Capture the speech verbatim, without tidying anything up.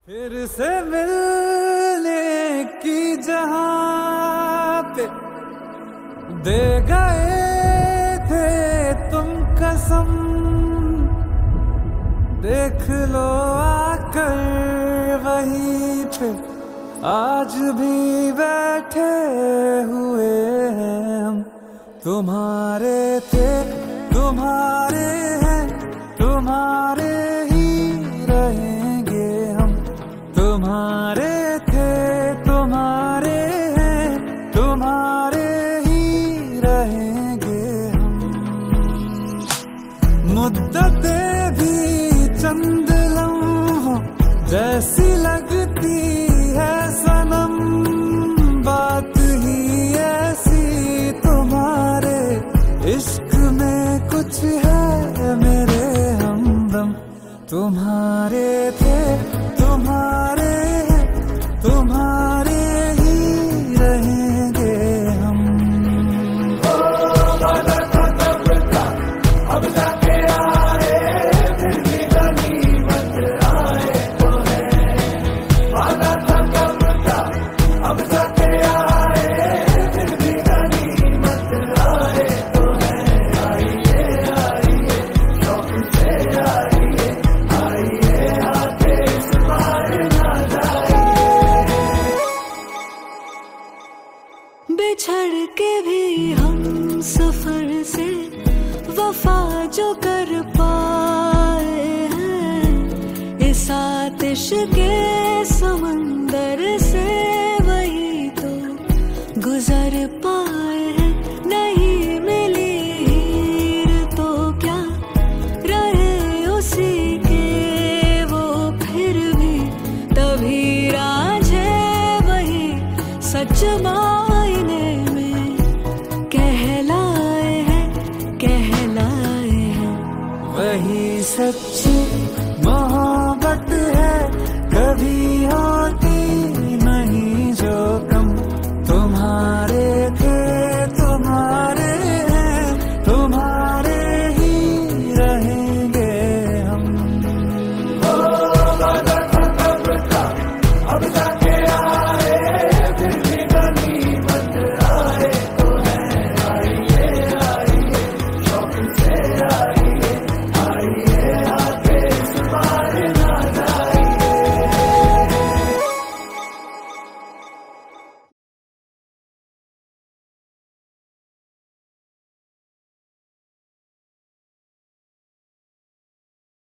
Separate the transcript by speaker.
Speaker 1: फिर से मिलने की जहां पे दे गए थे तुम कसम, देख लो आकर वहीं पे आज भी बैठे हुए हैं हम। तुम्हारे थे तुम्हारे हैं तुम्हारे ही रहेंगे हम। तुम्हारे थे तुम्हारे हैं तुम्हारे ही रहेंगे हम। मुद्दतें भी चंद लम्हों जैसी लगती है सनम, बात ही ऐसी तुम्हारे इश्क में कुछ है मेरे हमदम। तुम्हारे थे तुम्हारे हैं तुम्हारे ही रहेंगे हम। अब जाके आए फिर भी गनीमत आए तो है, वादा था कब का अब जाके आए फिर भी गनीमत आए तो है। आइए आइए शौक से आइए आइए आके इस बार ना जाइए।
Speaker 2: बिछड़ के भी हम सफर से वफा जो कर पाए हैं, इस आतिश के समंदर से वही तो गुजर पाए हैं। नहीं मिली हीर तो क्या रहे उसी के वो फिर भी, तभी राज है वही सच मा